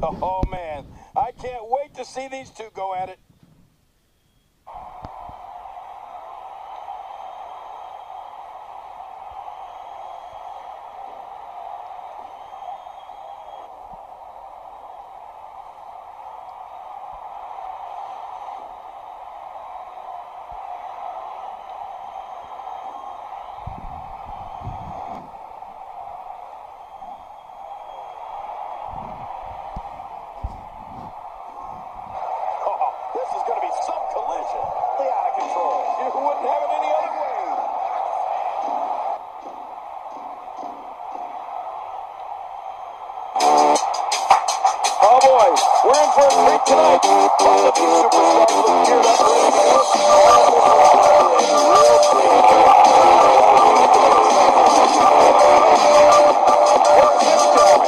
Oh, man. I can't wait to see these two go at it. This is going to be some collision. Way out of control. You wouldn't have it any other way. Oh, boy. We're in for a treat tonight. Both of these superstars look geared up, ready to work all the way in real clean. Where's this going?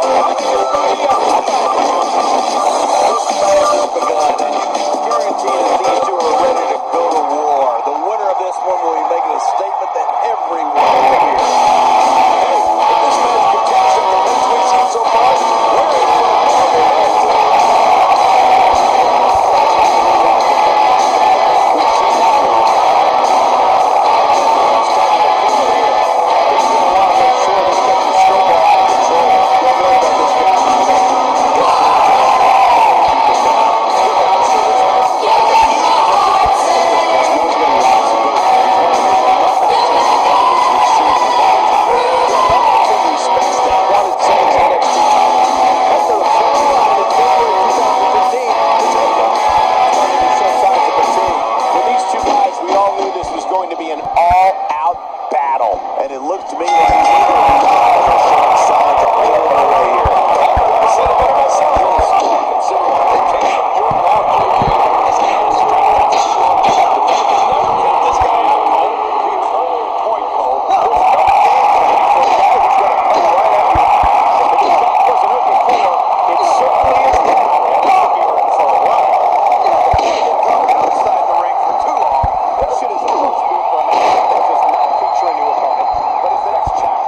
Going to be an all-out battle, and it looked to me like neither of these guys are showing signs of pulling away here. I said it better myself. Considering how they take some Jordan off for a year, as a strength and strong defender. Never kept this guy out, Cole. To your earlier point, Cole, there's no game plan for a guy who's going to come right at you. If his back wasn't hurt before, it certainly is now, and it could be hurting for a while. He can't get thrown outside the ring for too long. This shit is a first move for a match that does not feature a new opponent, but is the next chapter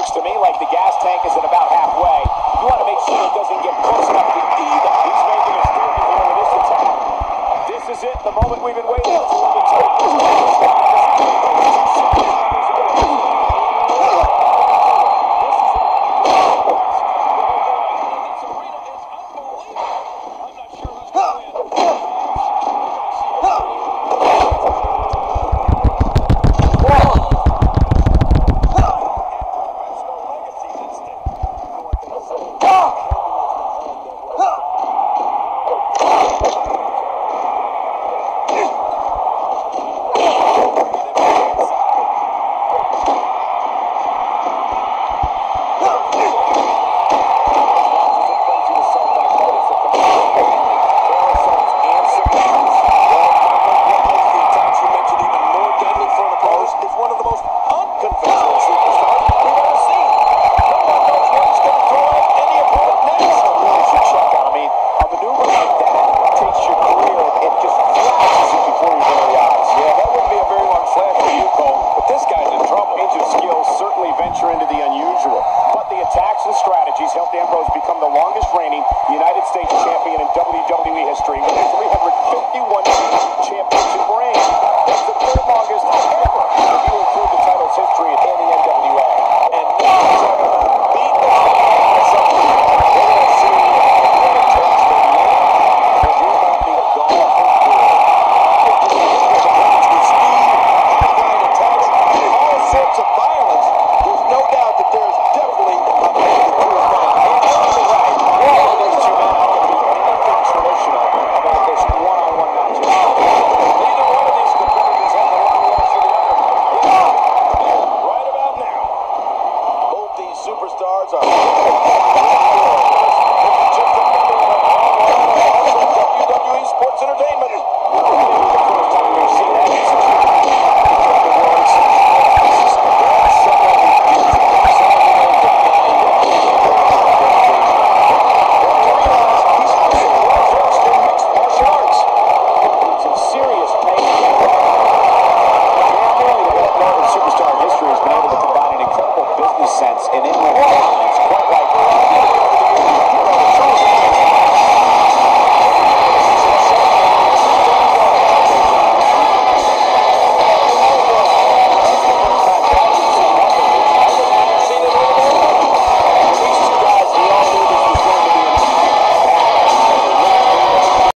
Looks to me like the gas tank is at about halfway. You want to make sure it doesn't get close enough to eat. He's making a statement here with this attack. This is it, the moment we've been waiting for. Superstars are